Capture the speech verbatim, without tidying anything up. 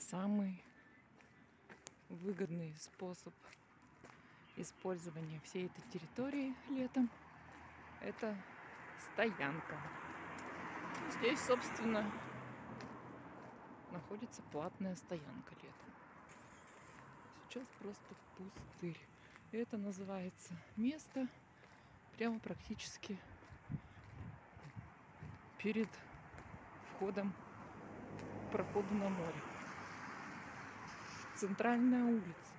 самый выгодный способ использования всей этой территории летом — это стоянка. Здесь, собственно, находится платная стоянка летом. Сейчас просто пустырь. И это называется место прямо практически перед входом к проходу на море. Центральная улица.